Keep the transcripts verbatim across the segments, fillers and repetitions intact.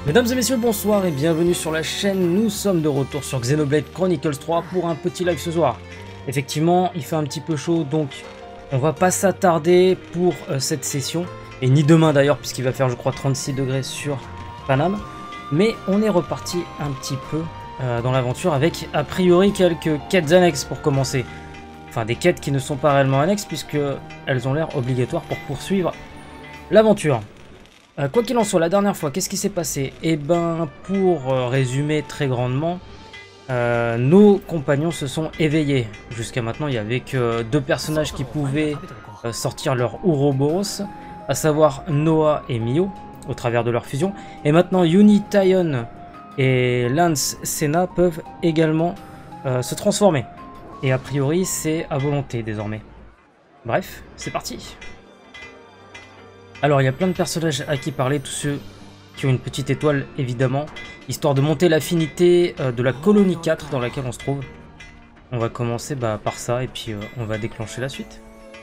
Mesdames et messieurs, bonsoir et bienvenue sur la chaîne. Nous sommes de retour sur Xenoblade Chronicles trois pour un petit live ce soir. Effectivement, il fait un petit peu chaud, donc on va pas s'attarder pour euh, cette session. Et ni demain d'ailleurs, puisqu'il va faire je crois trente-six degrés sur Paname. Mais on est reparti un petit peu euh, dans l'aventure avec a priori quelques quêtes annexes pour commencer. Enfin des quêtes qui ne sont pas réellement annexes puisque elles ont l'air obligatoires pour poursuivre l'aventure. Euh, quoi qu'il en soit, la dernière fois, qu'est-ce qui s'est passé? Eh ben, pour euh, résumer très grandement, euh, nos compagnons se sont éveillés. Jusqu'à maintenant, il n'y avait que deux personnages qui pouvaient euh, sortir leur Ouroboros, à savoir Noah et Mio, au travers de leur fusion. Et maintenant, Yuni Taion et Lance Senna peuvent également euh, se transformer. Et a priori, c'est à volonté désormais. Bref, c'est parti. Alors il y a plein de personnages à qui parler, tous ceux qui ont une petite étoile évidemment, histoire de monter l'affinité euh, de la colonie quatre dans laquelle on se trouve. On va commencer bah, par ça et puis euh, on va déclencher la suite.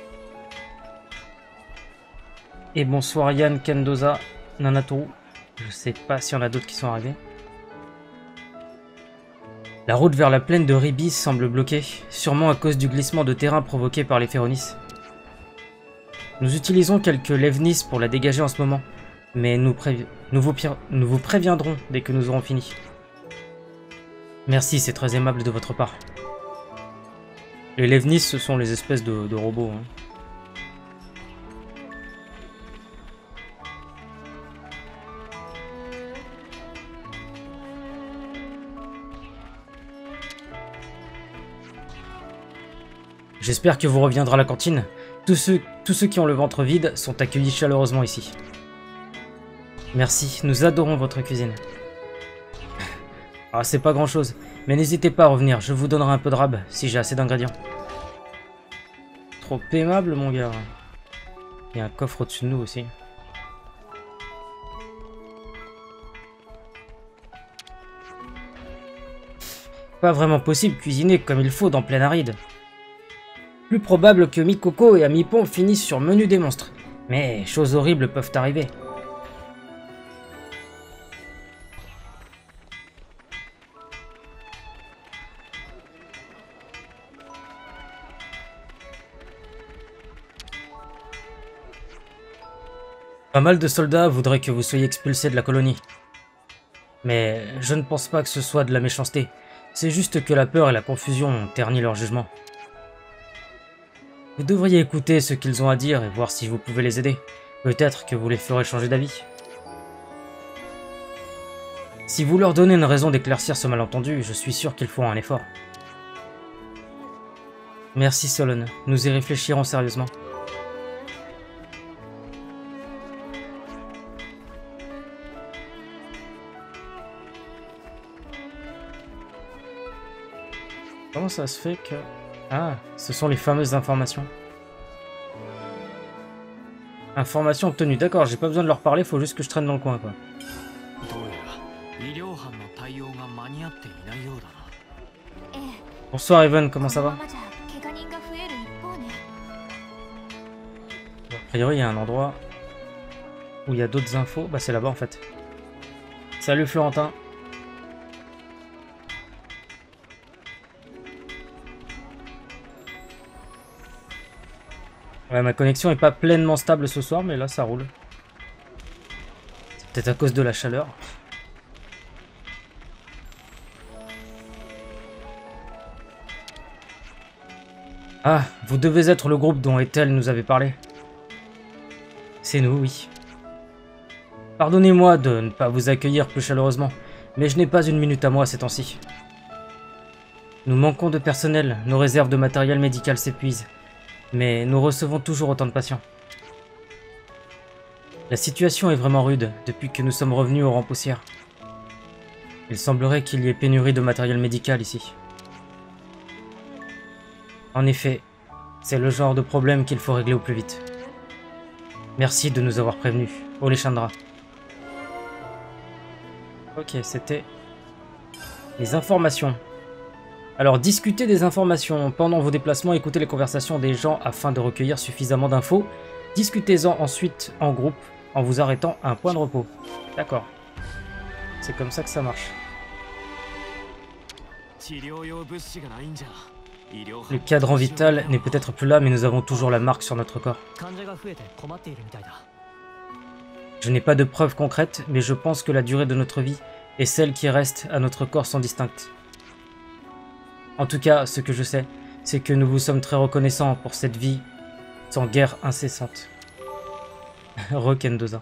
Et bonsoir Yann, Kendoza, Nanatoru, je sais pas s'il y en a d'autres qui sont arrivés. La route vers la plaine de Ribis semble bloquée, sûrement à cause du glissement de terrain provoqué par les Féronis. Nous utilisons quelques Levnis pour la dégager en ce moment, mais nous, prévi nous, vous, nous vous préviendrons dès que nous aurons fini. Merci, c'est très aimable de votre part. Les Levnis, ce sont les espèces de, de robots. Hein. J'espère que vous reviendrez à la cantine. Tous ceux, tous ceux qui ont le ventre vide sont accueillis chaleureusement ici. Merci, nous adorons votre cuisine. Ah, c'est pas grand chose, mais n'hésitez pas à revenir, je vous donnerai un peu de rab si j'ai assez d'ingrédients. Trop aimable mon gars. Il y a un coffre au-dessus de nous aussi. Pas vraiment possible cuisiner comme il faut dans pleine aride. Plus probable que Mikoko et Amipon finissent sur menu des monstres. Mais choses horribles peuvent arriver. Pas mal de soldats voudraient que vous soyez expulsés de la colonie. Mais je ne pense pas que ce soit de la méchanceté. C'est juste que la peur et la confusion ont terni leur jugement. Vous devriez écouter ce qu'ils ont à dire et voir si vous pouvez les aider. Peut-être que vous les ferez changer d'avis. Si vous leur donnez une raison d'éclaircir ce malentendu, je suis sûr qu'ils feront un effort. Merci Solon, nous y réfléchirons sérieusement. Comment ça se fait que... Ah, ce sont les fameuses informations. Informations obtenues, d'accord, j'ai pas besoin de leur parler, faut juste que je traîne dans le coin, quoi. Bonsoir Evan, comment ça va? A priori, il y a un endroit où il y a d'autres infos. Bah, c'est là-bas en fait. Salut Florentin. Ouais, ma connexion est pas pleinement stable ce soir, mais là ça roule. C'est peut-être à cause de la chaleur. Ah, vous devez être le groupe dont Ethel nous avait parlé. C'est nous, oui. Pardonnez-moi de ne pas vous accueillir plus chaleureusement, mais je n'ai pas une minute à moi ces temps-ci. Nous manquons de personnel, nos réserves de matériel médical s'épuisent. Mais nous recevons toujours autant de patients. La situation est vraiment rude depuis que nous sommes revenus au rang poussière. Il semblerait qu'il y ait pénurie de matériel médical ici. En effet, c'est le genre de problème qu'il faut régler au plus vite. Merci de nous avoir prévenus, Olechandra. Ok, c'était les informations. Alors, discutez des informations. Pendant vos déplacements, écoutez les conversations des gens afin de recueillir suffisamment d'infos. Discutez-en ensuite en groupe en vous arrêtant à un point de repos. D'accord. C'est comme ça que ça marche. Le cadran vital n'est peut-être plus là, mais nous avons toujours la marque sur notre corps. Je n'ai pas de preuves concrètes, mais je pense que la durée de notre vie et celle qui reste à notre corps sont distinctes. En tout cas, ce que je sais, c'est que nous vous sommes très reconnaissants pour cette vie sans guerre incessante. Rokendoza.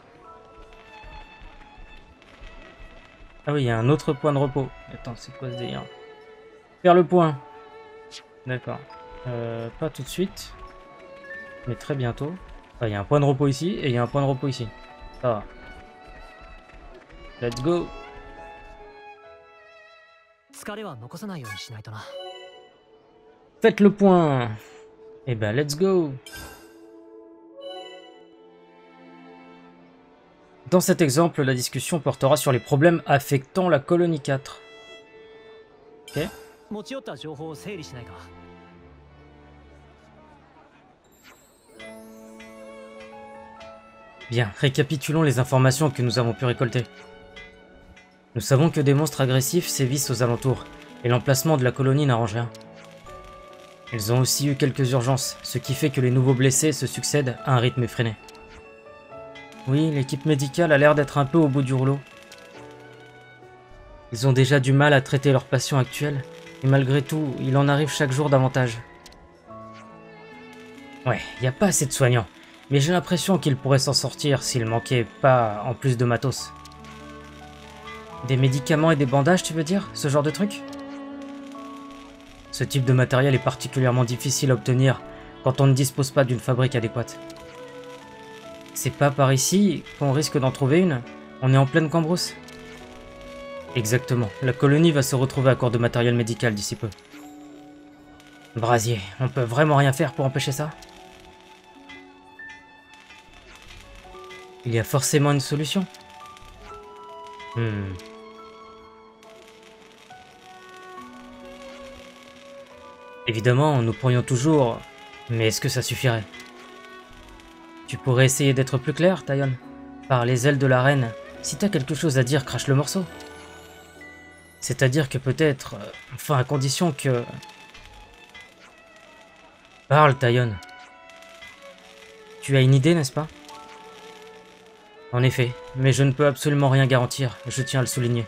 Ah oui, il y a un autre point de repos. Attends, c'est quoi ce délire? Faire le point. D'accord. Euh, pas tout de suite, mais très bientôt. Ah, il y a un point de repos ici et il y a un point de repos ici. Ça va. Let's go. Faites le point. Et ben, let's go. Dans cet exemple, la discussion portera sur les problèmes affectant la colonie quatre. Ok. Bien, récapitulons les informations que nous avons pu récolter. Nous savons que des monstres agressifs sévissent aux alentours, et l'emplacement de la colonie n'arrange rien. Ils ont aussi eu quelques urgences, ce qui fait que les nouveaux blessés se succèdent à un rythme effréné. Oui, l'équipe médicale a l'air d'être un peu au bout du rouleau. Ils ont déjà du mal à traiter leurs patients actuels, et malgré tout, il en arrive chaque jour davantage. Ouais, il n'y a pas assez de soignants, mais j'ai l'impression qu'ils pourraient s'en sortir s'il manquait pas en plus de matos. Des médicaments et des bandages, tu veux dire? Ce genre de truc? Ce type de matériel est particulièrement difficile à obtenir quand on ne dispose pas d'une fabrique adéquate. C'est pas par ici qu'on risque d'en trouver une? On est en pleine cambrousse. Exactement, la colonie va se retrouver à court de matériel médical d'ici peu. Brasier, on peut vraiment rien faire pour empêcher ça? Il y a forcément une solution. Hmm. Évidemment, nous pourrions toujours... Mais est-ce que ça suffirait? Tu pourrais essayer d'être plus clair, Tayon? Par les ailes de la reine, si t'as quelque chose à dire, crache le morceau. C'est-à-dire que peut-être... Euh, enfin, à condition que... Parle, Tayon. Tu as une idée, n'est-ce pas? En effet, mais je ne peux absolument rien garantir, je tiens à le souligner.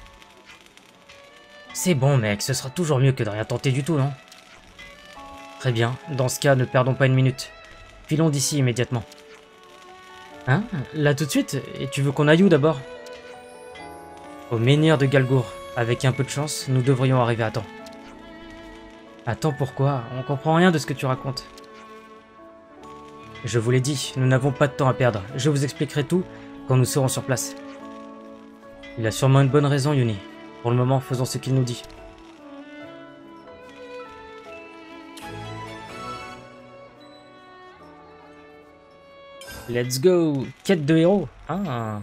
C'est bon, mec, ce sera toujours mieux que de rien tenter du tout, non? Très bien, dans ce cas, ne perdons pas une minute. Filons d'ici immédiatement. Hein? Là tout de suite? Et tu veux qu'on aille où d'abord? Au menhir de Galgour. Avec un peu de chance, nous devrions arriver à temps. Attends, pourquoi? On comprend rien de ce que tu racontes. Je vous l'ai dit, nous n'avons pas de temps à perdre. Je vous expliquerai tout quand nous serons sur place. Il a sûrement une bonne raison, Yuni. Pour le moment, faisons ce qu'il nous dit. Let's go! Quête de héros. Ah.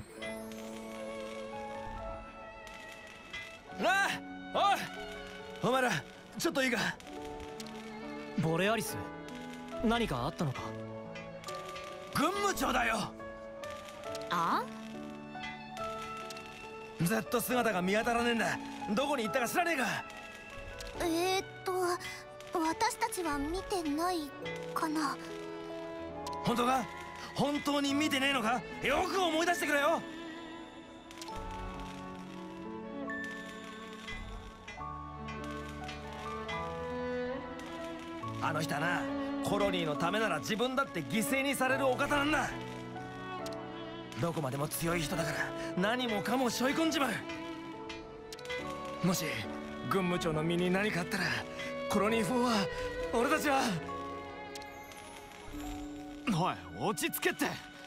Z 姿が見当たらねえんだ。どこに行ったか知らねえか。 えーっと、私たちは見てないかな。 本当か？本当に見てねえのか？よく思い出してくれよ。あの人はな、コロニーのためなら自分だって犠牲にされるお方なんだ。どこまでも強い人だから何もかも背負い込んじまう。もし軍務長の身に何かあったらコロニーフォーは俺たちは。おい、落ち着けって。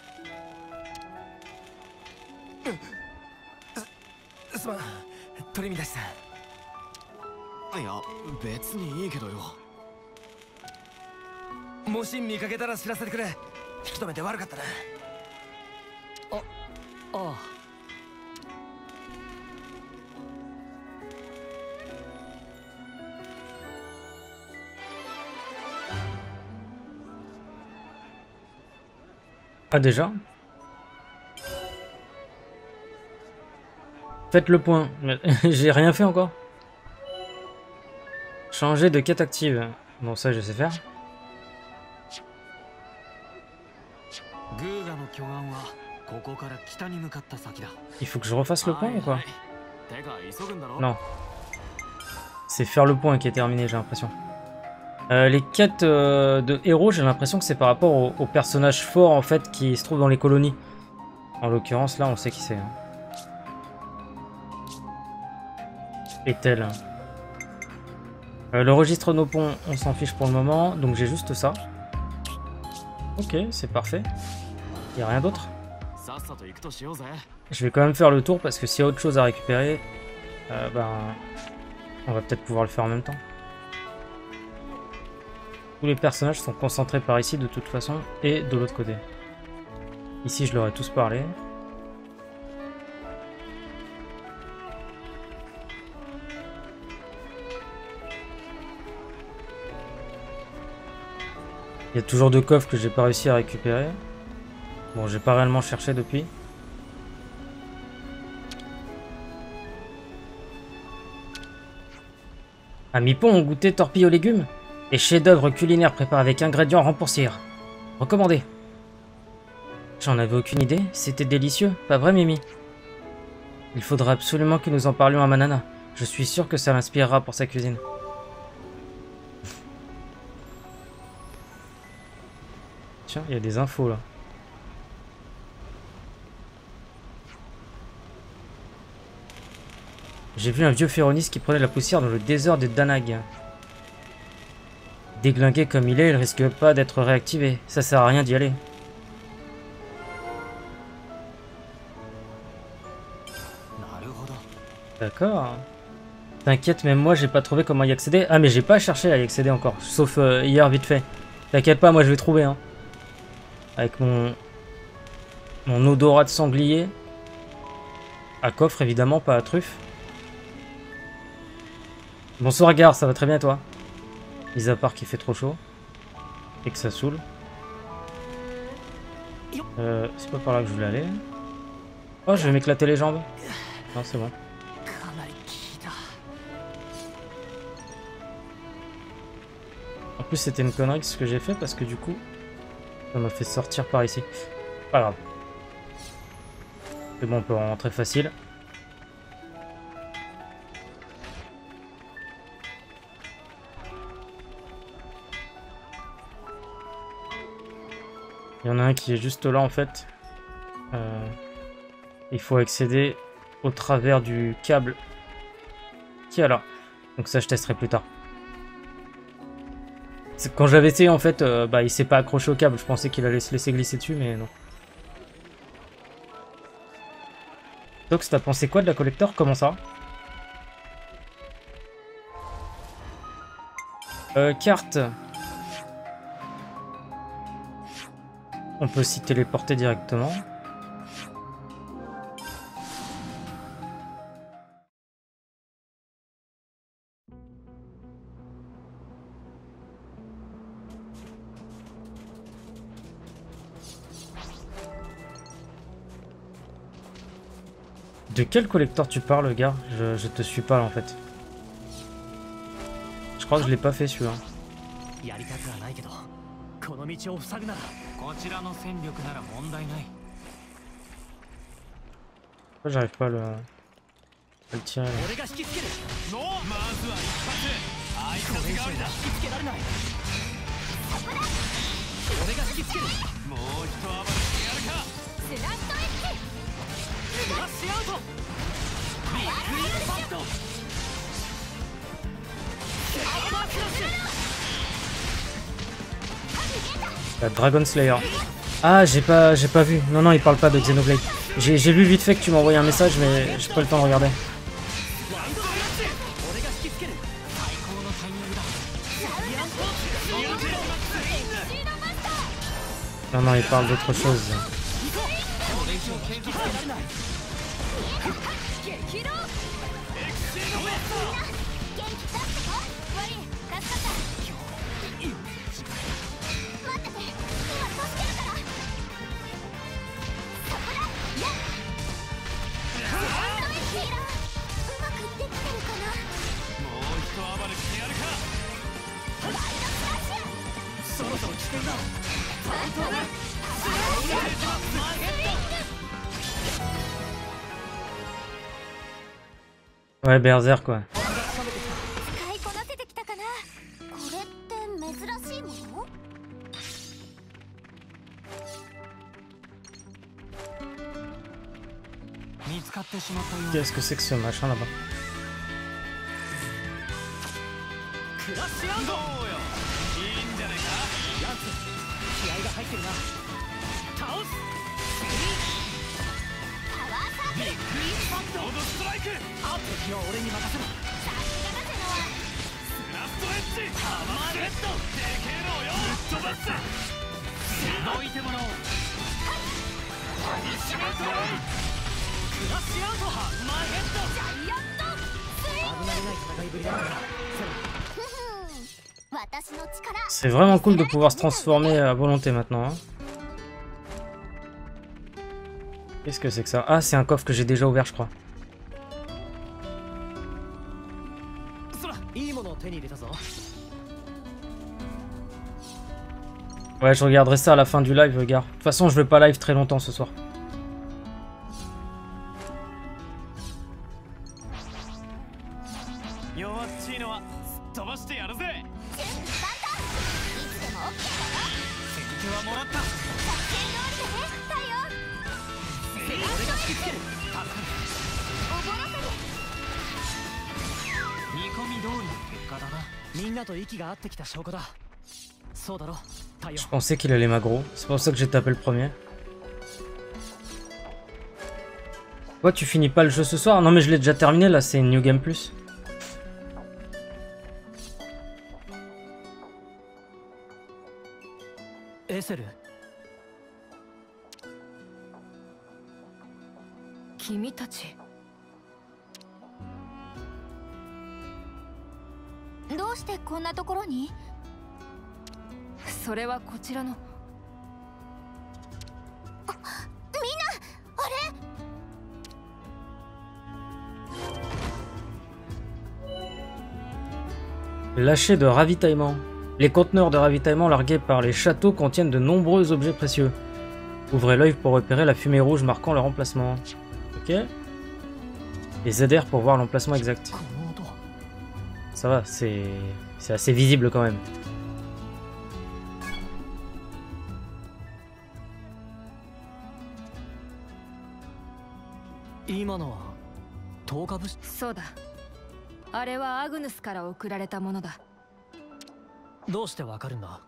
す、すまん、取り乱しさ。いや、別にいいけどよ。もし見かけたら知らせてくれ。引き止めて悪かったな。あ、ああ。 Ah déjà? Faites le point. J'ai rien fait encore. Changer de quête active. Bon, ça, je sais faire. Il faut que je refasse le point ou quoi? Non. C'est faire le point qui est terminé, j'ai l'impression. Euh, les quêtes euh, de héros, j'ai l'impression que c'est par rapport aux, aux personnages forts en fait qui se trouvent dans les colonies. En l'occurrence, là, on sait qui c'est. Hein. Ethel. Euh, le registre Nopon, on s'en fiche pour le moment, donc j'ai juste ça. Ok, c'est parfait. Il n'y a rien d'autre. Je vais quand même faire le tour parce que s'il y a autre chose à récupérer, euh, ben, on va peut-être pouvoir le faire en même temps. Tous les personnages sont concentrés par ici de toute façon et de l'autre côté. Ici, je leur ai tous parlé. Il y a toujours deux coffres que j'ai pas réussi à récupérer. Bon, j'ai pas réellement cherché depuis. À mi-pont, goûter torpille aux légumes. Les chefs-d'œuvre culinaires préparés avec ingrédients rempoursirs. Recommandé. J'en avais aucune idée. C'était délicieux, pas vrai, Mimi? Il faudra absolument que nous en parlions à Manana. Je suis sûr que ça l'inspirera pour sa cuisine. Tiens, il y a des infos là. J'ai vu un vieux féroniste qui prenait la poussière dans le désert de Danag. Déglingué comme il est, il risque pas d'être réactivé. Ça sert à rien d'y aller. D'accord. T'inquiète, même moi j'ai pas trouvé comment y accéder. Ah mais j'ai pas cherché à y accéder encore. Sauf euh, hier vite fait. T'inquiète pas, moi je vais trouver. Hein. Avec mon... Mon odorat de sanglier. À coffre évidemment, pas à truffe. Bonsoir Gare, ça va très bien toi? Mis à part qu'il fait trop chaud. Et que ça saoule. Euh, c'est pas par là que je voulais aller. Oh, je vais m'éclater les jambes. Non, c'est bon. En plus, c'était une connerie ce que j'ai fait parce que du coup, ça m'a fait sortir par ici. Pas grave. C'est bon, on peut rentrer facile. Il y en a un qui est juste là en fait. Euh, il faut accéder au travers du câble qui est là. Donc ça je testerai plus tard. Quand j'avais essayé en fait, euh, bah, il s'est pas accroché au câble. Je pensais qu'il allait se laisser glisser dessus mais non. Tox, t'as pensé quoi de la collector? Comment ça? euh, Carte. On peut s'y téléporter directement. De quel collector tu parles, gars? je, je te suis pas là en fait. Je crois que je l'ai pas fait celui-là. Pourquoi j'arrive pas à le... à le tirer là. La Dragon Slayer. Ah, j'ai pas, j'ai pas vu. Non, non, il parle pas de Xenoblade. J'ai vu vite fait que tu m'as envoyé un message, mais j'ai pas le temps de regarder. Non, non, il parle d'autre chose. Ouais, Berserk quoi. 使いこなせてきたかな。これって珍しいもの？ 見つかってしまったよう。 Qu'est-ce que c'est que ce machin là-bas? クラッシュアウト。どうよ。いいんじゃないか。ランス、気合が入ってるな。倒す。 パワーサークル。 ビッグインパクト。ロードストライク。あ、敵は俺に任せろ。 さすがだぜのは。 スラストエッジ。ハマーヘッド。でけえのよ。ぶっ飛ばす。すごい手物。はい。一シュート。クラッシュアウト。ハンマーヘッド。 ジャイアントスイング。 危なげない戦いぶりだから。 C'est vraiment cool de pouvoir se transformer à volonté maintenant. Hein. Qu'est-ce que c'est que ça? Ah, c'est un coffre que j'ai déjà ouvert, je crois. Ouais, je regarderai ça à la fin du live, regarde. De toute façon, je vais pas live très longtemps ce soir. Je pensais qu'il allait m'aggro, c'est pour ça que j'ai tapé le premier. Ouais, tu finis pas le jeu ce soir? Non mais je l'ai déjà terminé là, c'est New Game Plus. Eseru. Kimitachi. どうしてこんなところに？ それはこちらの。あ、 みんな、あれ？Lâcher de ravitaillement. Les conteneurs de ravitaillement largués par les châteaux contiennent de nombreux objets précieux. Ouvrez l'œil pour repérer la fumée rouge marquant leur emplacement. Ok. Et Z R pour voir l'emplacement exact. Ça va, c'est c'est assez visible quand même. So da. あれはアグヌスから送られたものだ。 どうしてわかるんだ？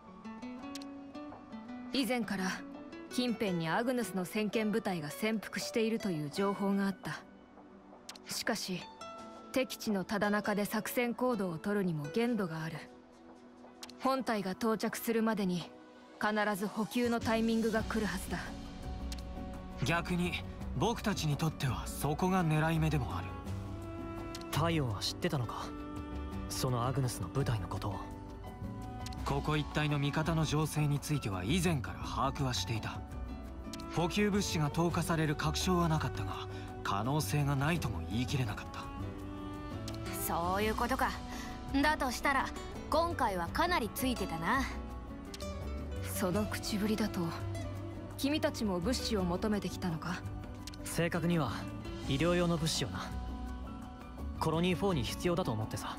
以前から近辺にアグヌスの先遣部隊が潜伏しているという情報があった。しかし敵地のただ中で作戦行動を取るにも限度がある。本隊が到着するまでに必ず補給のタイミングが来るはずだ。 逆に僕たちにとってはそこが狙い目でもある。太陽は知ってたのか？そのアグヌスの部隊のことを。ここ一帯の味方の情勢については以前から把握はしていた。補給物資が投下される確証はなかったが、可能性がないとも言い切れなかった。 そういうことか。だとしたら今回はかなりついてたな。その口ぶりだと君たちも物資を求めてきたのか？ 正確には医療用の物資をな。コロニーフォーに必要だと思ってさ。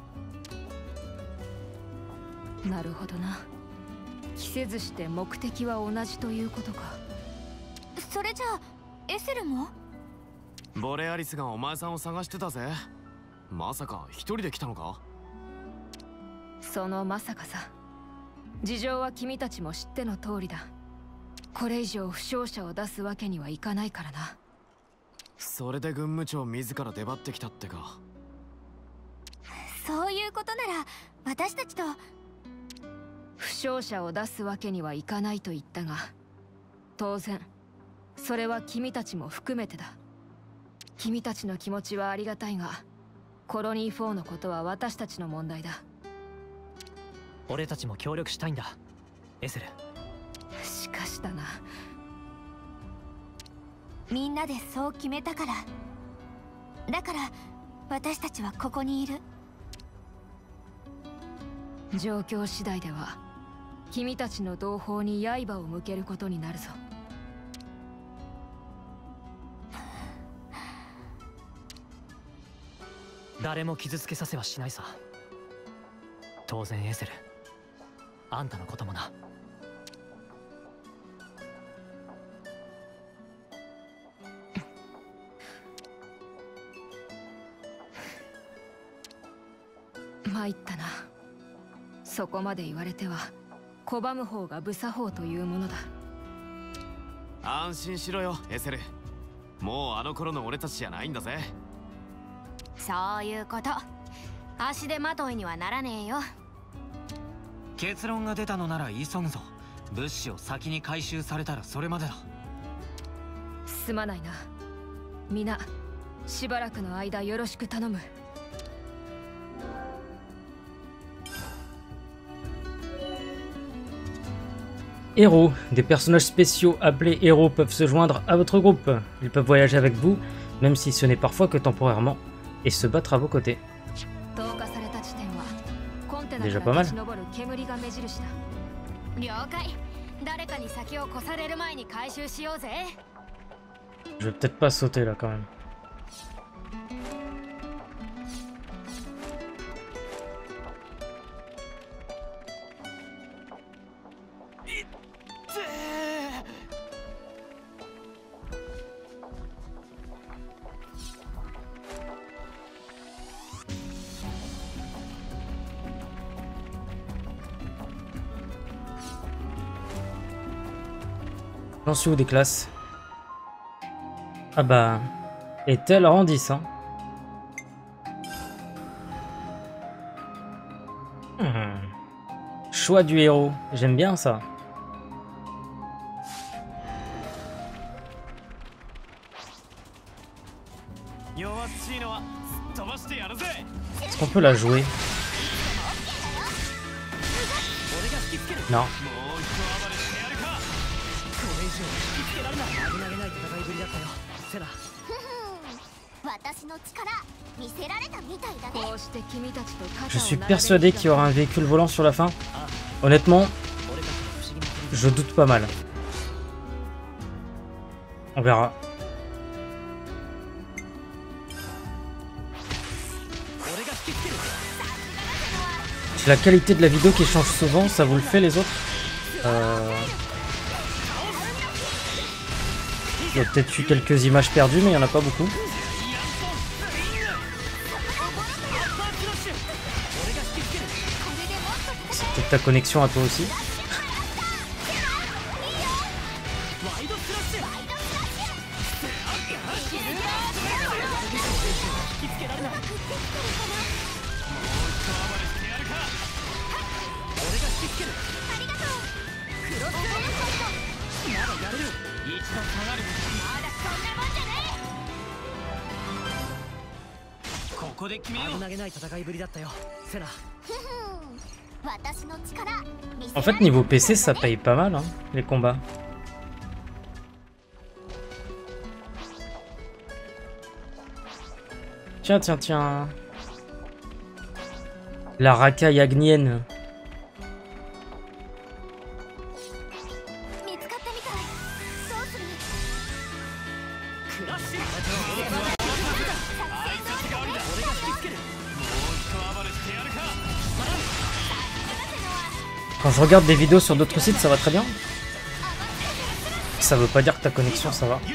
なるほどな。着せずして目的は同じということか。 それじゃあエセルも？ ボレアリスがお前さんを探してたぜ。まさか一人で来たのか？ そのまさかさ。事情は君たちも知っての通りだ。これ以上負傷者を出すわけにはいかないからな。 それで軍務長自ら出張ってきたってか。 そういうことなら私たちと。 負傷者を出すわけにはいかないと言ったが、当然それは君たちも含めてだ。君たちの気持ちはありがたいが、コロニーフォーのことは私たちの問題だ。 俺たちも協力したいんだ、エセル。 しかしだな。 みんなでそう決めたから。だから私たちはここにいる。 状況次第では君たちの同胞に刃を向けることになるぞ。 誰も傷つけさせはしないさ。当然エセル、あんたのこともな。 参ったな。そこまで言われては拒む方が無作法というものだ。 安心しろよエセル、もうあの頃の俺たちじゃないんだぜ。 そういうこと。足手まといにはならねえよ。 結論が出たのなら急ぐぞ。物資を先に回収されたらそれまでだ。 すまないな。皆しばらくの間よろしく頼む。 Héros. Des personnages spéciaux appelés héros peuvent se joindre à votre groupe. Ils peuvent voyager avec vous, même si ce n'est parfois que temporairement, et se battre à vos côtés. Déjà pas mal. Je vais peut-être pas sauter là quand même. J'en suis où des classes? Ah bah... Est-elle en dix hein? Hmm. Choix du héros, j'aime bien ça. Est-ce qu'on peut la jouer? Non. Je suis persuadé qu'il y aura un véhicule volant sur la fin. Honnêtement, je doute pas mal. On verra. C'est la qualité de la vidéo qui change souvent, ça vous le fait les autres? euh... Il y a peut-être eu quelques images perdues, mais il n'y en a pas beaucoup. C'est peut-être ta connexion à toi aussi. En fait, niveau P C, ça paye pas mal, hein, les combats. Tiens, tiens, tiens. La racaille agnienne. Quand je regarde des vidéos sur d'autres sites, ça va très bien. Ça veut pas dire que ta connexion, ça va.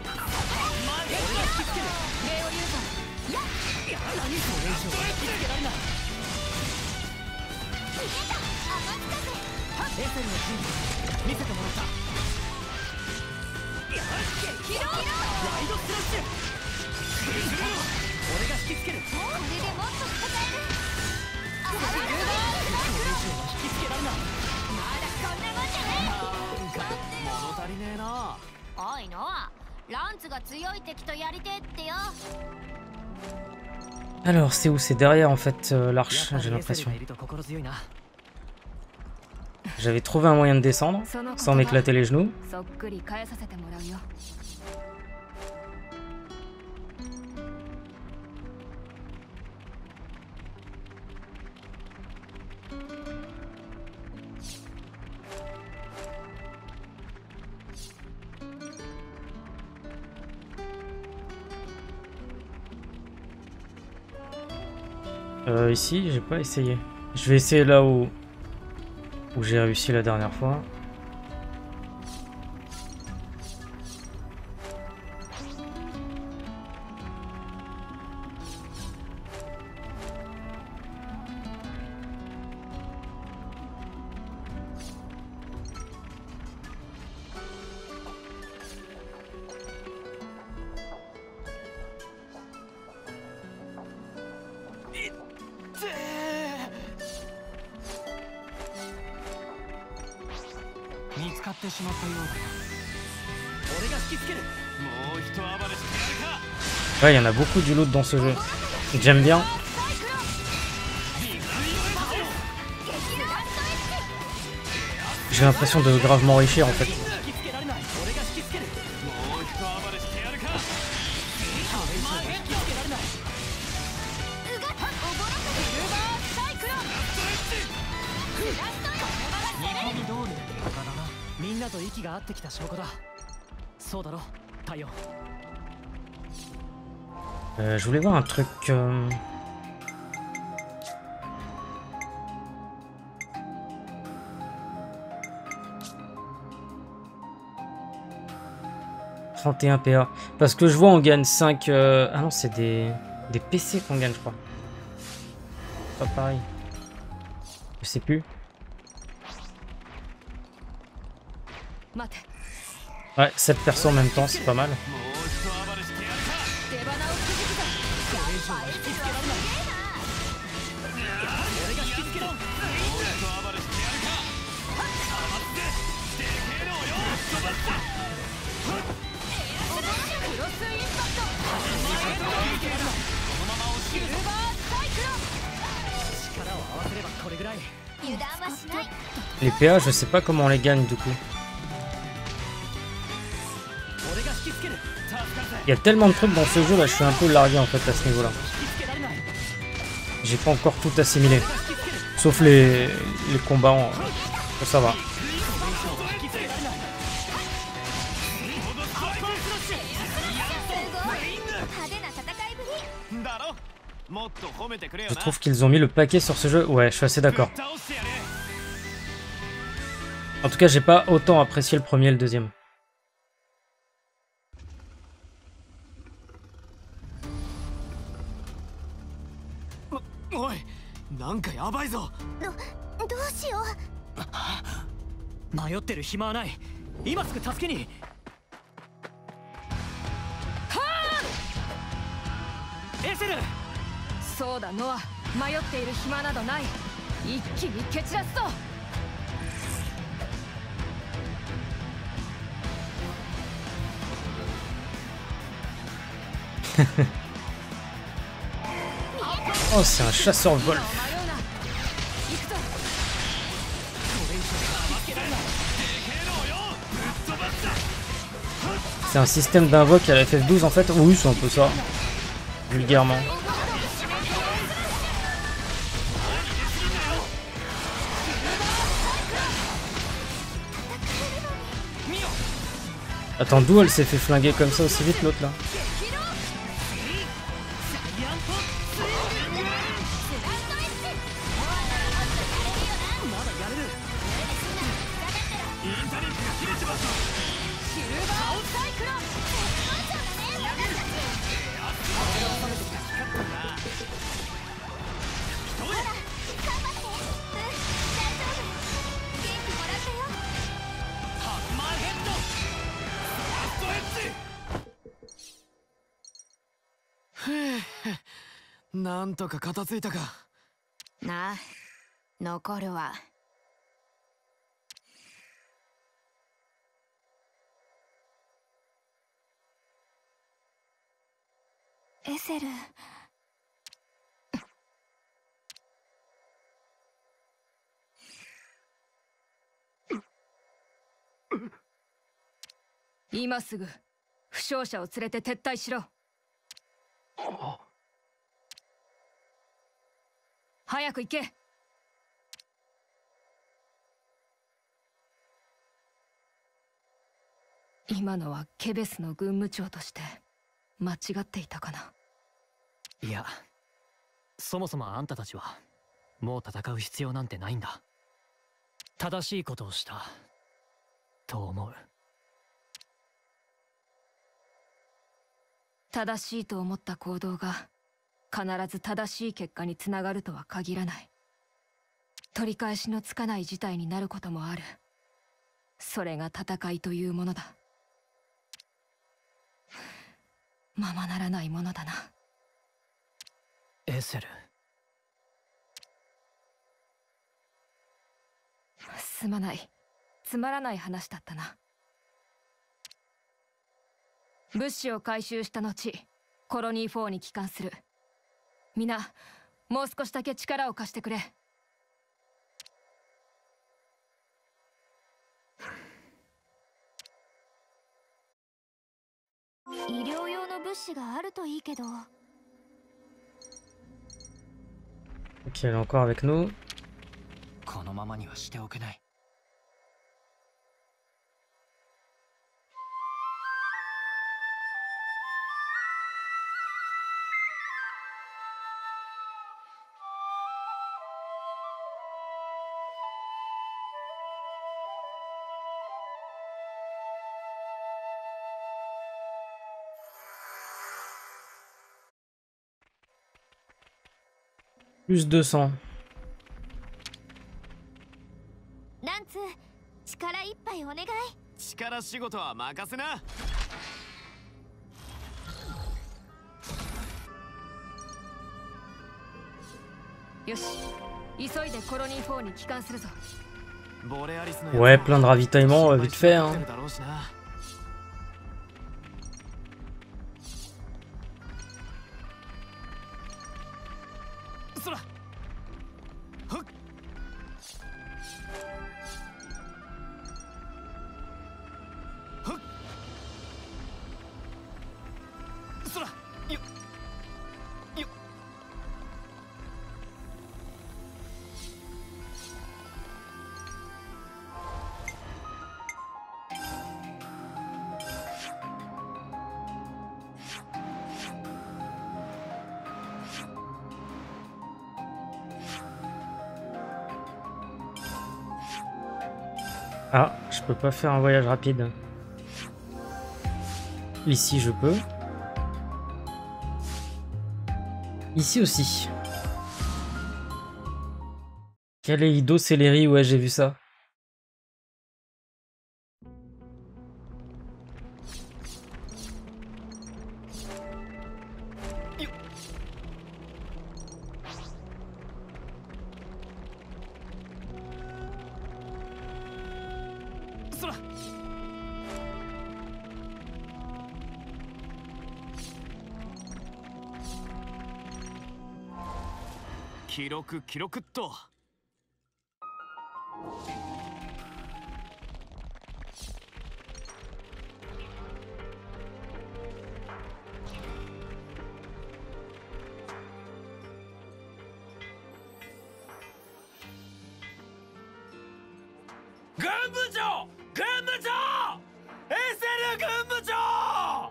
Alors, c'est où? C'est derrière en fait euh, l'arche, j'ai l'impression. J'avais trouvé un moyen de descendre sans m'éclater les genoux. Euh, ici, j'ai pas essayé. Je vais essayer là où, où j'ai réussi la dernière fois. Ouais, il y en a beaucoup du loot dans ce jeu. J'aime bien. J'ai l'impression de gravement enrichir en fait. Euh, je voulais voir un truc. Euh... trente et un P A. Parce que je vois on gagne cinq... Euh... Ah non, c'est des... des P C qu'on gagne, je crois. Pas pareil. Je sais plus. Ouais, sept persos en même temps, c'est pas mal. Les P A, je sais pas comment on les gagne du coup. Il y a tellement de trucs dans ce jeu là, je suis un peu largué en fait à ce niveau là. J'ai pas encore tout assimilé. Sauf les, les combats, en... ça va. Je trouve qu'ils ont mis le paquet sur ce jeu. Ouais, je suis assez d'accord. En tout cas, j'ai pas autant apprécié le premier et le deuxième. Oh, c'est un chasseur vol. C'est un système d'invoque à la F F douze en fait. Oui, c'est un peu ça. Vulgairement. Attends, d'où elle s'est fait flinguer comme ça aussi vite l'autre là? なんとか片付いたか。 なあ、残るわ。 エセル。 今すぐ負傷者を連れて撤退しろ。早く行け。今のはケベスの軍務長として間違っていたかな。 いや、 そもそもあんたたちはもう戦う必要なんてないんだ。正しいことをしたと思う。 正しいと思った行動が必ず正しい結果につながるとは限らない。取り返しのつかない事態になることもある。それが戦いというものだ。ままならないものだな。 エセル、 すまない。つまらない話だったな。物資を回収した後、コロニーフォーに帰還する。皆、もう少しだけ力を貸してくれ。 医療用の物資があるといいけど。 Ok, elle est encore avec nous. このままにはしておけない。 Plus deux cents. なんつ力いっぱいお願い。 力仕事は任せな。 よし、急いでコロニーフォーに帰還するぞ。 Ouais, plein de ravitaillement, euh, vite fait, hein. Ah, je peux pas faire un voyage rapide. Ici, je peux. Ici aussi. Kaleido Celery, ouais, j'ai vu ça. Kiroku, 記録記録っと。 軍部長、軍部長、エセル軍部長。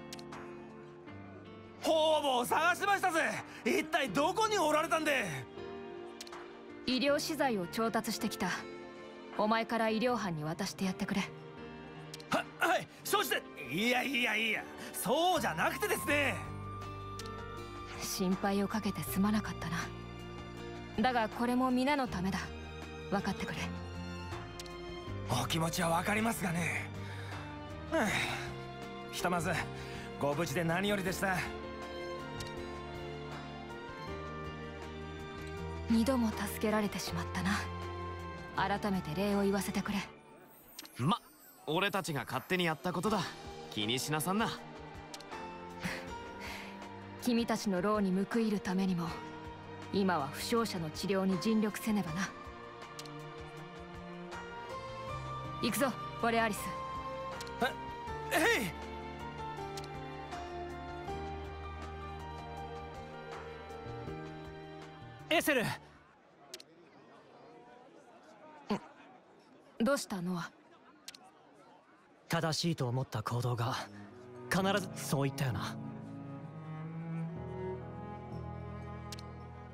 方々を探しましたぜ。一体どこにおられたんで。 医療資材を調達してきた。お前から医療班に渡してやってくれ。 は、はい、承知で。いやいやいや、そうじゃなくてですね。 心配をかけてすまなかったな。だがこれも皆のためだ。分かってくれ。 お気持ちは分かりますがね。はあ、ひとまずご無事で何よりでした。 二度も助けられてしまったな。改めて礼を言わせてくれ。 ま、俺たちが勝手にやったことだ。気にしなさんな。 君たちの労に報いるためにも、今は負傷者の治療に尽力せねばな。行くぞ、ボレアリス。 は、へい。 エセル、 どうしたノア。 正しいと思った行動が必ずそう言ったよな。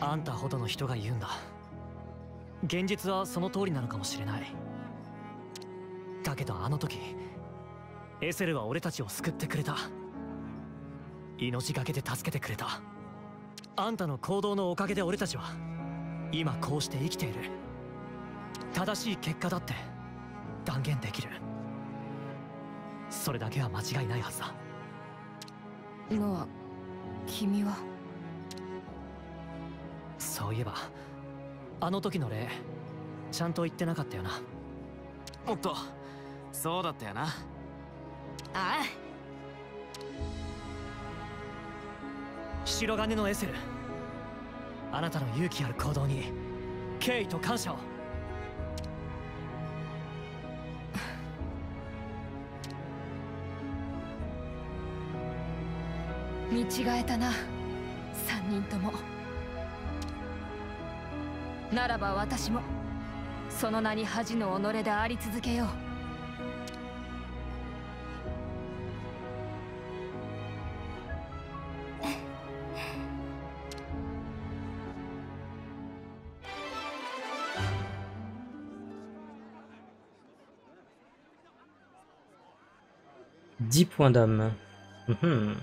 あんたほどの人が言うんだ。現実はその通りなのかもしれない。だけどあの時エセルは俺たちを救ってくれた。命がけで助けてくれた。あんたの行動のおかげで俺たちは今こうして生きている。正しい結果だって断言できる。それだけは間違いないはずだ。 ノア、君は。 そういえばあの時の例ちゃんと言ってなかったよな。 おっと、そうだったよな。 ああ、 白金のエセル、あなたの勇気ある行動に敬意と感謝を。 見違えたな、三人とも。ならば私もその名に恥の己であり続けよう。 dix points d'âme. Mhm.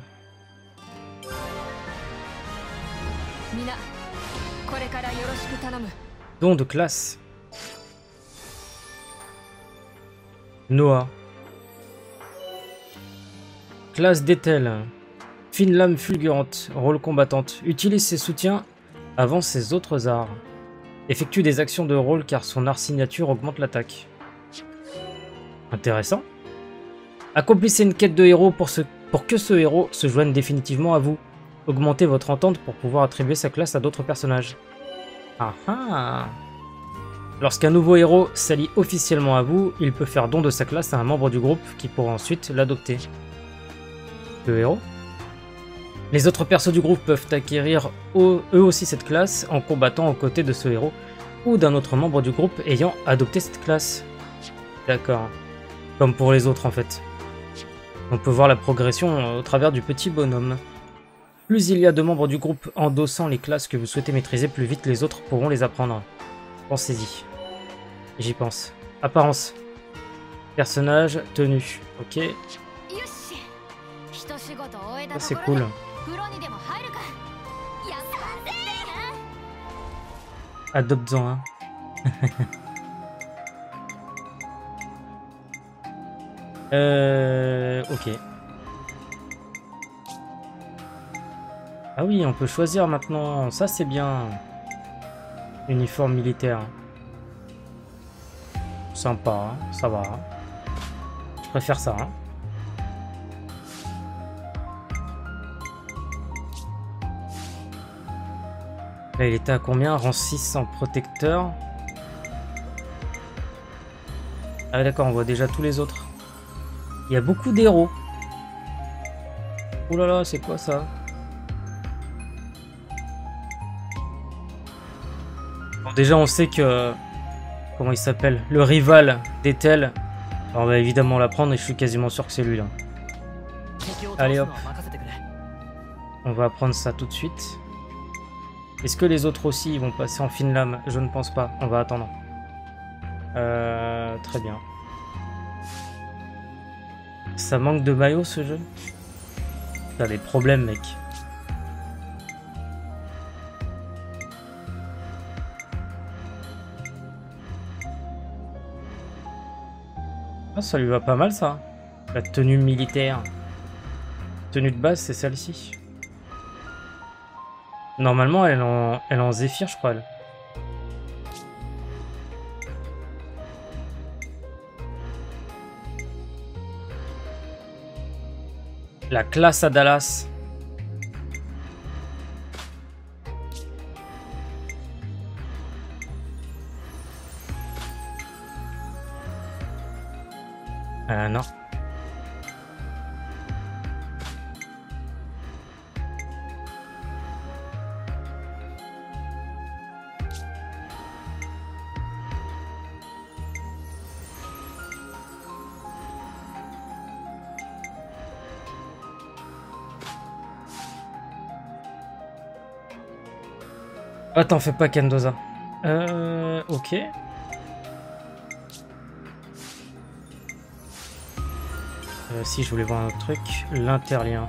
みな、これからよろしく頼む。 Don de classe. Noah. Classe d'Ethel. Fine lame fulgurante. Rôle combattante. Utilise ses soutiens avant ses autres arts. Effectue des actions de rôle car son art signature augmente l'attaque. Intéressant. Accomplissez une quête de héros pour, ce, pour que ce héros se joigne définitivement à vous. Augmentez votre entente pour pouvoir attribuer sa classe à d'autres personnages. Ah ah. Lorsqu'un nouveau héros s'allie officiellement à vous, il peut faire don de sa classe à un membre du groupe qui pourra ensuite l'adopter. Le héros. Les autres persos du groupe peuvent acquérir eux aussi cette classe en combattant aux côtés de ce héros ou d'un autre membre du groupe ayant adopté cette classe. D'accord. Comme pour les autres en fait. On peut voir la progression au travers du petit bonhomme. Plus il y a de membres du groupe endossant les classes que vous souhaitez maîtriser, plus vite les autres pourront les apprendre. Pensez-y. J'y pense. Apparence. Personnage, tenue. Ok. Ça c'est cool. Adopte-en un. euh... Ok. Ah oui, on peut choisir maintenant. Ça c'est bien. Uniforme militaire. Sympa, hein, ça va. Je préfère ça. Hein. Là, il était à combien? Rang six en protecteur. Ah d'accord, on voit déjà tous les autres. Il y a beaucoup d'héros. Oh là là, c'est quoi ça? Bon, déjà, on sait que... Comment il s'appelle? Le rival d'Ethel. On va évidemment la prendre et je suis quasiment sûr que c'est lui là. Allez hop. On va apprendre ça tout de suite. Est-ce que les autres aussi ils vont passer en fine lame? Je ne pense pas. On va attendre. Euh, très bien. Ça manque de maillots ce jeu? T'as des problèmes mec. Ah, ça lui va pas mal ça. La tenue militaire. Tenue de base c'est celle-ci. Normalement elle est en, elle est en Zéphyr je crois elle. La classe à Dallas. Euh, non. Attends, fais pas Kendoza. Euh... Ok. Euh, si, je voulais voir un autre truc. L'interlien.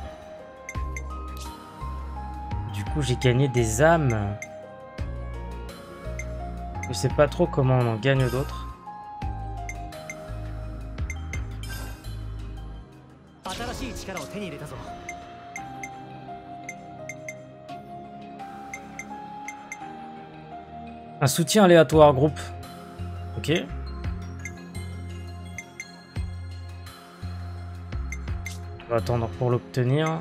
Du coup, j'ai gagné des âmes. Je sais pas trop comment on en gagne d'autres. Un soutien aléatoire, groupe. Ok. On va attendre pour l'obtenir.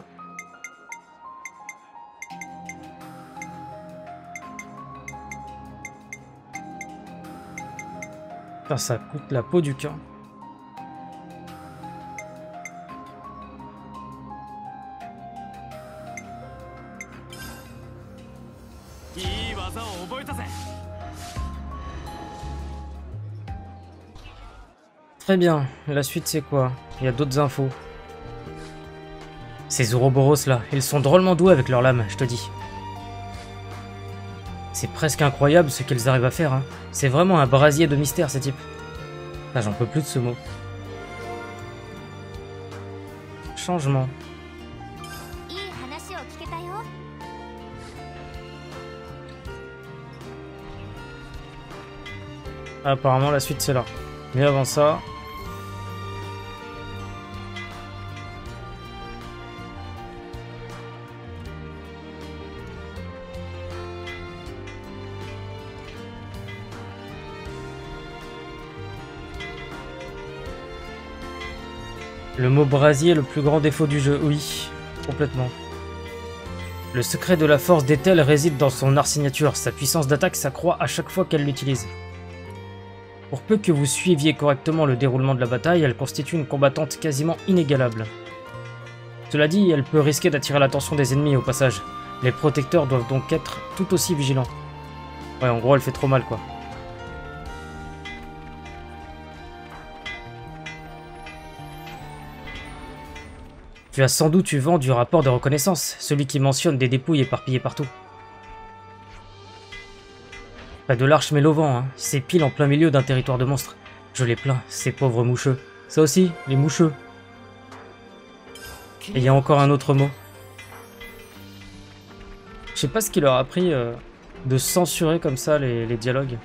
Putain, ça coûte la peau du cœur. Très bien, la suite c'est quoi? Il y a d'autres infos. Ces Ouroboros là, ils sont drôlement doués avec leurs lames, je te dis. C'est presque incroyable ce qu'ils arrivent à faire, hein. C'est vraiment un brasier de mystère ces types. Ah, j'en peux plus de ce mot. Changement. Ah, apparemment la suite c'est là. Mais avant ça... Le mot brasier est le plus grand défaut du jeu, oui, complètement. Le secret de la force d'Ethel réside dans son art signature, sa puissance d'attaque s'accroît à chaque fois qu'elle l'utilise. Pour peu que vous suiviez correctement le déroulement de la bataille, elle constitue une combattante quasiment inégalable. Cela dit, elle peut risquer d'attirer l'attention des ennemis au passage. Les protecteurs doivent donc être tout aussi vigilants. Ouais, en gros, elle fait trop mal, quoi. Tu as sans doute eu vent du rapport de reconnaissance, celui qui mentionne des dépouilles éparpillées partout. Pas de l'arche Mélovent, hein. C'est pile en plein milieu d'un territoire de monstres. Je les plains, ces pauvres moucheux. Ça aussi, les moucheux. Et il y a encore un autre mot. Je sais pas ce qui leur a pris euh, de censurer comme ça les, les dialogues.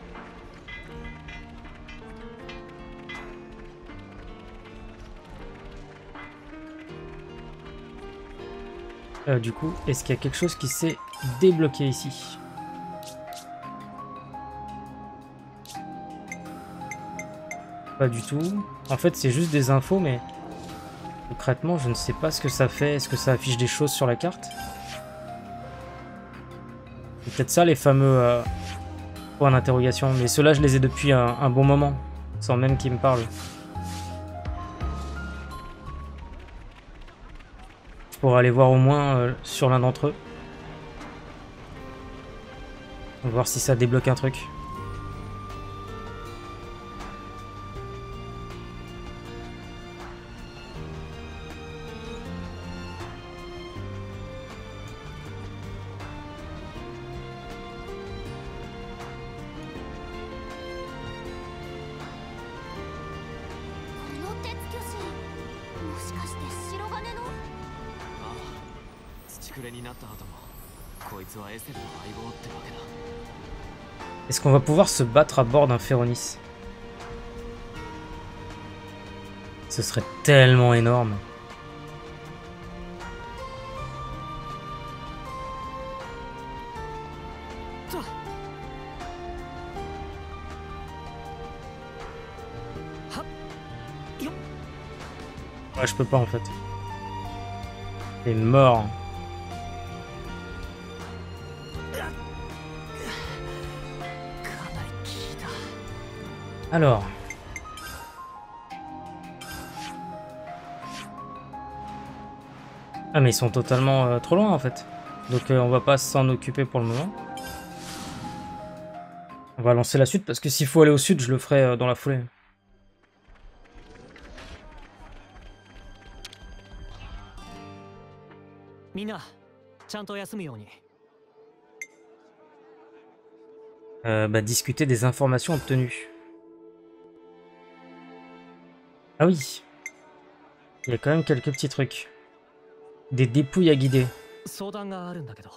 Euh, du coup, est-ce qu'il y a quelque chose qui s'est débloqué ici? Pas du tout. En fait, c'est juste des infos, mais concrètement, je ne sais pas ce que ça fait. Est-ce que ça affiche des choses sur la carte? C'est peut-être ça, les fameux euh, points d'interrogation. Mais ceux-là, je les ai depuis un, un bon moment, sans même qu'ils me parlent. Pour aller voir au moins euh, sur l'un d'entre eux. On va voir si ça débloque un truc. Est-ce qu'on va pouvoir se battre à bord d'un Féronis? Ce serait tellement énorme. Ouais, je peux pas en fait. T'es mort. Alors. Ah mais ils sont totalement euh, trop loin en fait. Donc euh, on va pas s'en occuper pour le moment. On va lancer la suite parce que s'il faut aller au sud, je le ferai euh, dans la foulée. Mina, ちゃんと休むように。 euh, bah, discuter des informations obtenues. Ah oui. Il y a quand même quelques petits trucs. Des dépouilles à guider. 相談があるんだけど。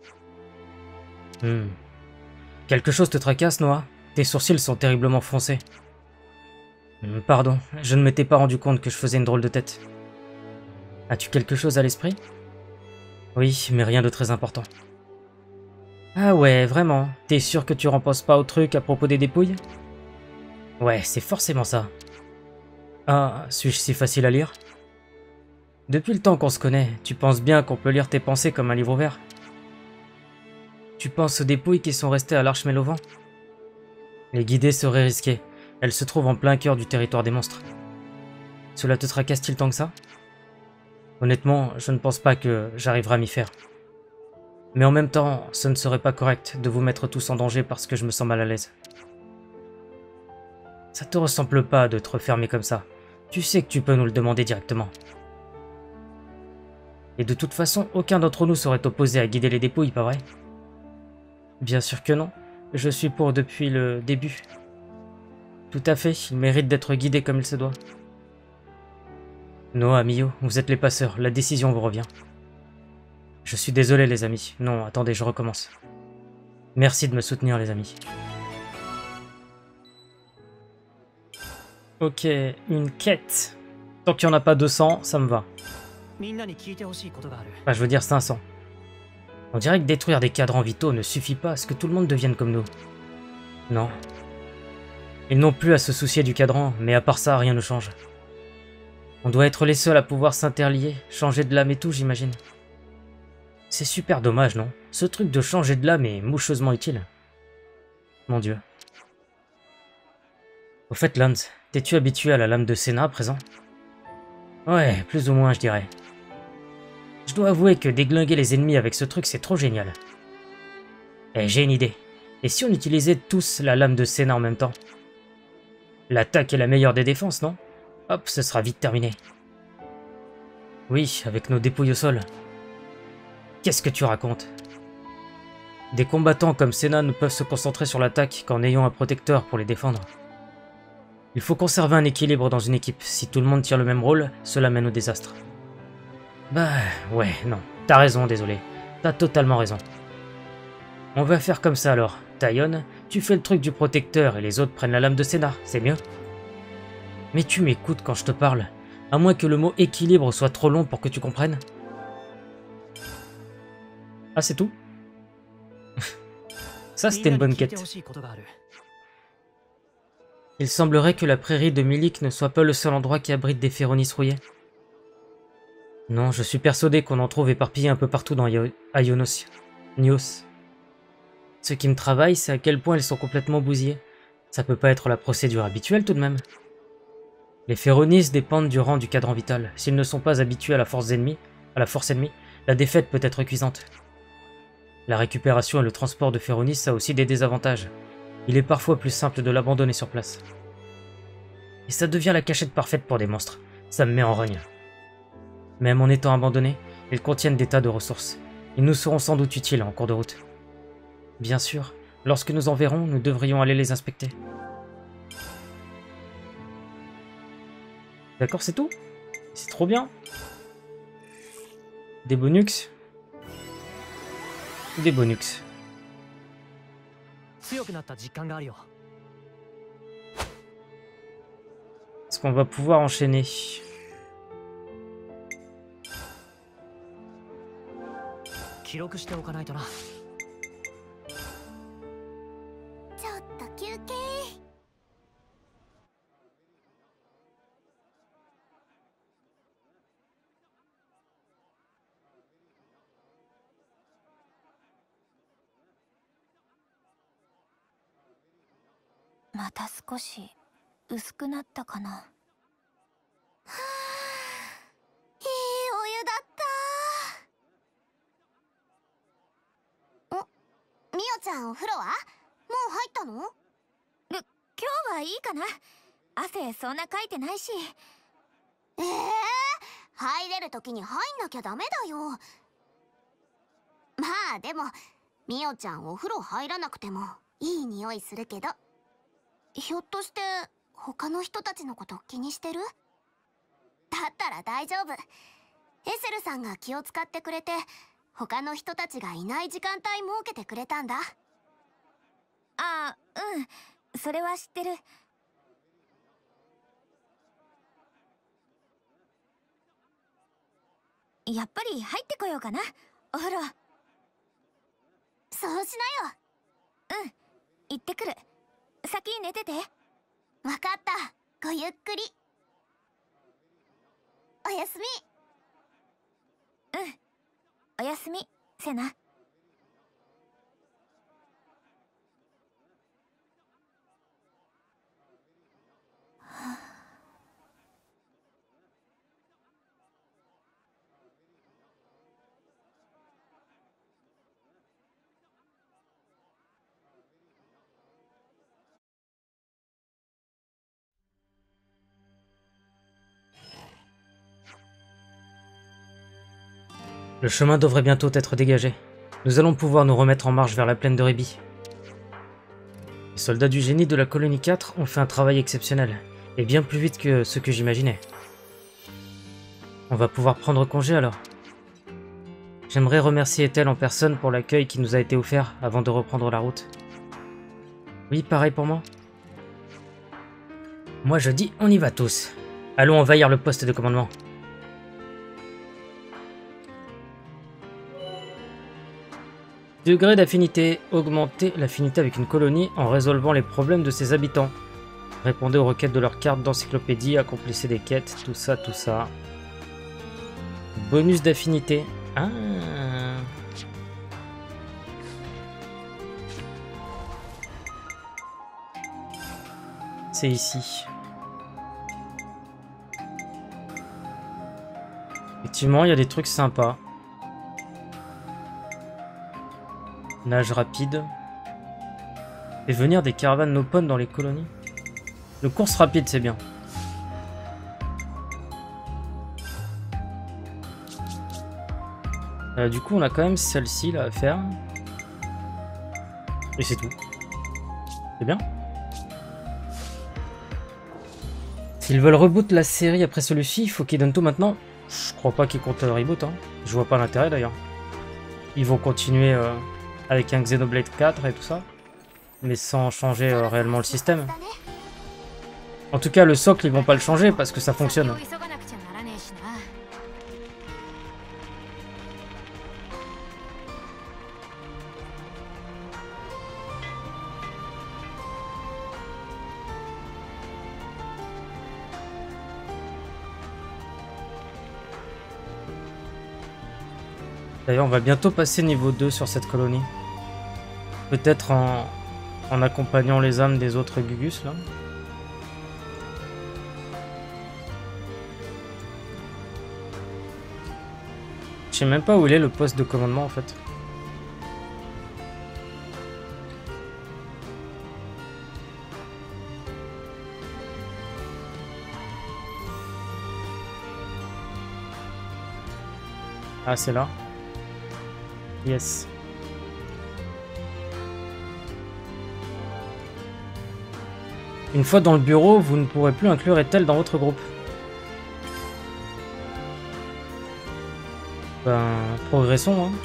Hmm. Quelque chose te tracasse, Noah? Tes sourcils sont terriblement froncés. Hmm, Pardon, je ne m'étais pas rendu compte que je faisais une drôle de tête. As-tu quelque chose à l'esprit? Oui, mais rien de très important. Ah ouais, vraiment? T'es sûr que tu reposes pas au truc à propos des dépouilles? Ouais, c'est forcément ça. Ah, suis-je si facile à lire? Depuis le temps qu'on se connaît, tu penses bien qu'on peut lire tes pensées comme un livre ouvert? Tu penses aux dépouilles qui sont restées à l'Arche Mélovent? Les guider seraient risqués. Elles se trouvent en plein cœur du territoire des monstres. Cela te tracasse-t-il tant que ça? Honnêtement, je ne pense pas que j'arriverai à m'y faire. Mais en même temps, ce ne serait pas correct de vous mettre tous en danger parce que je me sens mal à l'aise. Ça te ressemble pas de te refermer comme ça. Tu sais que tu peux nous le demander directement. Et de toute façon, aucun d'entre nous serait opposé à guider les dépouilles, pas vrai? Bien sûr que non. Je suis pour depuis le début. Tout à fait, il mérite d'être guidé comme il se doit. Noah, Mio, vous êtes les passeurs, la décision vous revient. Je suis désolé les amis. Non, attendez, je recommence. Merci de me soutenir les amis. Ok, une quête. Tant qu'il n'y en a pas deux cents, ça me va. みんなに聞いてほしいことがある。 Enfin, je veux dire cinq cents. On dirait que détruire des cadrans vitaux ne suffit pas à ce que tout le monde devienne comme nous. Non. Ils n'ont plus à se soucier du cadran, mais à part ça, rien ne change. On doit être les seuls à pouvoir s'interlier, changer de lame et tout, j'imagine. C'est super dommage, non? Ce truc de changer de lame est moucheusement utile. Mon dieu. Au fait, Lance, t'es-tu habitué à la lame de Senna à présent? Ouais, plus ou moins, je dirais. Je dois avouer que déglinguer les ennemis avec ce truc, c'est trop génial. Eh, j'ai une idée. Et si on utilisait tous la lame de Senna en même temps? L'attaque est la meilleure des défenses, non? Hop, ce sera vite terminé. Oui, avec nos dépouilles au sol. Qu'est-ce que tu racontes? Des combattants comme Senna ne peuvent se concentrer sur l'attaque qu'en ayant un protecteur pour les défendre. Il faut conserver un équilibre dans une équipe. Si tout le monde tire le même rôle, cela mène au désastre. Bah, ouais, non. T'as raison, désolé. T'as totalement raison. On va faire comme ça alors. Taion, tu fais le truc du protecteur et les autres prennent la lame de Senna, c'est mieux? Mais tu m'écoutes quand je te parle, à moins que le mot équilibre soit trop long pour que tu comprennes. Ah, c'est tout? Ça, c'était une bonne quête. Il semblerait que la prairie de Milik ne soit pas le seul endroit qui abrite des Féronis rouillés. Non, je suis persuadé qu'on en trouve éparpillés un peu partout dans Ionos. Nios. Ce qui me travaille, c'est à quel point ils sont complètement bousillés. Ça peut pas être la procédure habituelle tout de même. Les Féronis dépendent du rang du cadran vital. S'ils ne sont pas habitués à la force ennemie, à la force ennemie, la défaite peut être cuisante. La récupération et le transport de Féronis a aussi des désavantages. Il est parfois plus simple de l'abandonner sur place. Et ça devient la cachette parfaite pour des monstres. Ça me met en rogne. Même en étant abandonnés, ils contiennent des tas de ressources. Ils nous seront sans doute utiles en cours de route. Bien sûr, lorsque nous en verrons, nous devrions aller les inspecter. D'accord, c'est tout? C'est trop bien. Des bonus. Des bonus. Est-ce qu'on va pouvoir enchaîner? OK。 また少し薄くなったかな。はあ、いいお湯だった。お、みおちゃんお風呂はもう入ったの？今日はいいかな。汗そんなかいてないし。ええー、入れる時に入んなきゃダメだよ。まあでもみおちゃんお風呂入らなくてもいい匂いするけど。ひょっとして他の人たちのこと気にしてる？だったら大丈夫。エセルさんが気を使ってくれて他の人たちがいない時間帯設けてくれたんだ。ああ、うん、それは知ってる。やっぱり入ってこようかな、お風呂。そうしなよ。うん、行ってくる。先寝てて。わかった、ごゆっくり。おやすみ。うん、おやすみ、セナ。 Le chemin devrait bientôt être dégagé. Nous allons pouvoir nous remettre en marche vers la plaine de Rébi. Les soldats du génie de la colonie quatre ont fait un travail exceptionnel, et bien plus vite que ce que j'imaginais. On va pouvoir prendre congé alors. J'aimerais remercier Ethel en personne pour l'accueil qui nous a été offert avant de reprendre la route. Oui, pareil pour moi. Moi je dis, on y va tous. Allons envahir le poste de commandement. Degré d'affinité. Augmenter l'affinité avec une colonie en résolvant les problèmes de ses habitants. Répondez aux requêtes de leur carte d'encyclopédie, accomplissez des quêtes, tout ça, tout ça. Bonus d'affinité. Ah. C'est ici. Effectivement, il y a des trucs sympas. Nage rapide. Et venir des caravanes noppones dans les colonies. Le course rapide, c'est bien. Euh, du coup, on a quand même celle-ci là à faire. Et c'est tout. C'est bien. S'ils veulent reboot la série après celui-ci, il faut qu'ils donnent tout maintenant. Je crois pas qu'ils comptent le reboot. Hein. Je vois pas l'intérêt d'ailleurs. Ils vont continuer euh, avec un Xenoblade quatre et tout ça. Mais sans changer euh, réellement le système. En tout cas, le socle, ils vont pas le changer parce que ça fonctionne. D'ailleurs, on va bientôt passer niveau deux sur cette colonie. Peut-être en, en accompagnant les âmes des autres Gugus, là. Je sais même pas où il est le poste de commandement, en fait. Ah, c'est là. Yes. Une fois dans le bureau, vous ne pourrez plus inclure Ethel dans votre groupe. Ben, progressons, hein.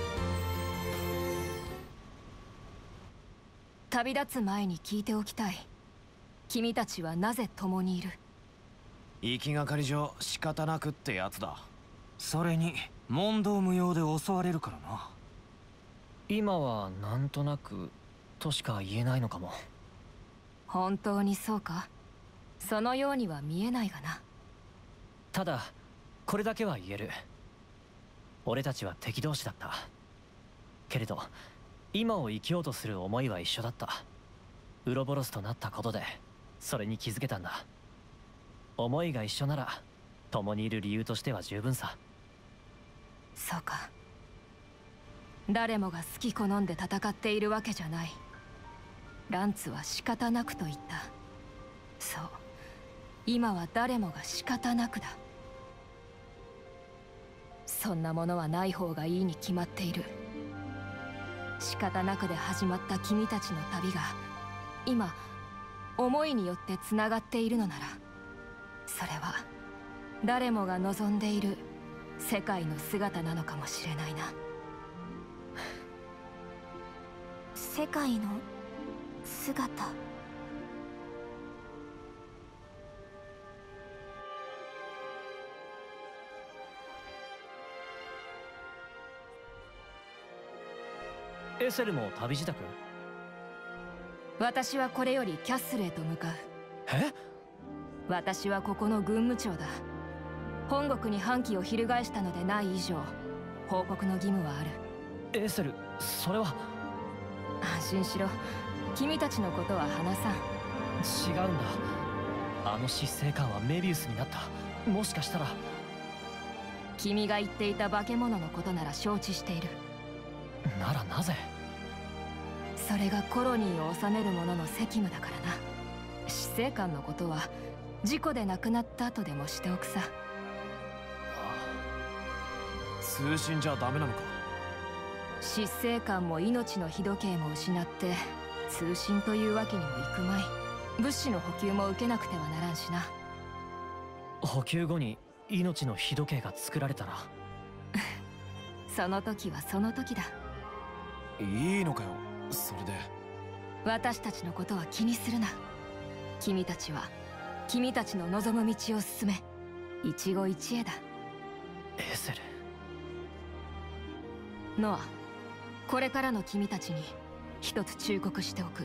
旅立つ前に聞いておきたい。君たちはなぜ共にいる？ 行きがかり上仕方なくってやつだ。 それに問答無用で襲われるからな。 今はなんとなくとしか言えないのかも。 本当にそうか？そのようには見えないがな。 ただこれだけは言える。俺たちは敵同士だった。けれど今を生きようとする思いは一緒だった。ウロボロスとなったことでそれに気づけたんだ。思いが一緒なら共にいる理由としては十分さ。 そうか。誰もが好き好んで戦っているわけじゃない。ランツは仕方なくと言った。そう、今は誰もが仕方なくだ。そんなものはない方がいいに決まっている。 仕方なくで始まった君たちの旅が今思いによってつながっているのなら、それは誰もが望んでいる世界の姿なのかもしれないな。 世界の姿。 エセルも旅支度？ 私はこれよりキャッスルへと向かう。 え？ 私はここの軍務長だ。本国に反旗を翻したのでない以上、報告の義務はある。 エセル、それは。 安心しろ、君たちのことは話さん。 違うんだ。あの執政官はメビウスになった。もしかしたら。 君が言っていた化け物のことなら承知している。 ならなぜ？ それがコロニーを治める者の責務だからな。執政官のことは事故で亡くなった後でもしておくさ。 通信じゃダメなのか？ 執政官も命の日時計も失って通信というわけにもいくまい。物資の補給も受けなくてはならんしな。 補給後に命の日時計が作られたらその時はその時だ。 いいのかよ、それで。 私たちのことは気にするな。君たちは君たちの望む道を進め。一期一会だ。 エセル。 ノア、これからの君たちに一つ忠告しておく。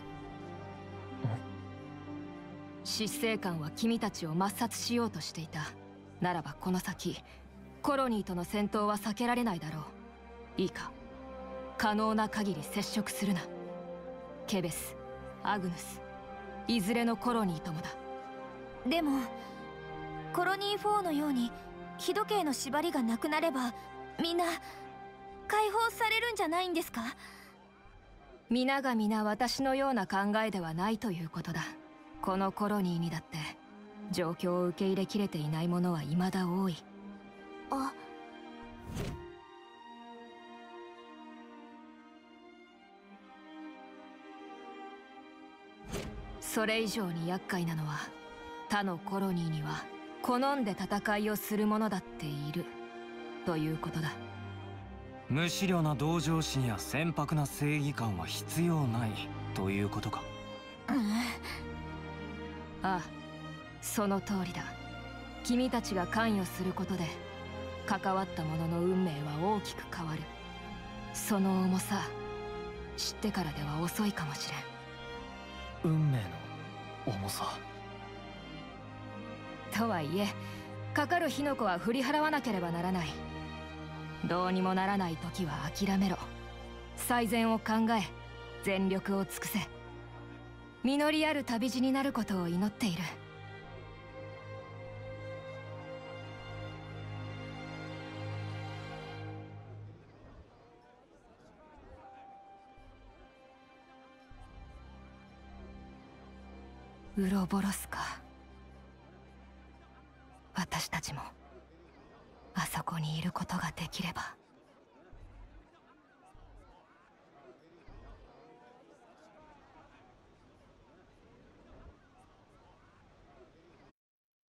執政官は君たちを抹殺しようとしていた。ならばこの先コロニーとの戦闘は避けられないだろう。いいか、可能な限り接触するな。ケベス、アグヌス、いずれのコロニーともだ。 でもコロニーフォーのように日時計の縛りがなくなればみんな解放されるんじゃないんですか？ 皆が皆私のような考えではないということだ。このコロニーにだって状況を受け入れきれていない者は未だ多い。 あ、 それ以上に厄介なのは他のコロニーには好んで戦いをする者だっているということだ。 無思慮な同情心や船舶な正義感は必要ないということか。 ああ、その通りだ。君たちが関与することで関わった者の運命は大きく変わる。その重さ知ってからでは遅いかもしれん。 運命の重さとはいえ、かかる火の粉は振り払わなければならない。どうにもならない時は諦めろ。最善を考え全力を尽くせ。実りある旅路になることを祈っている。ウロボロスか。私たちもあそこにいることができれば。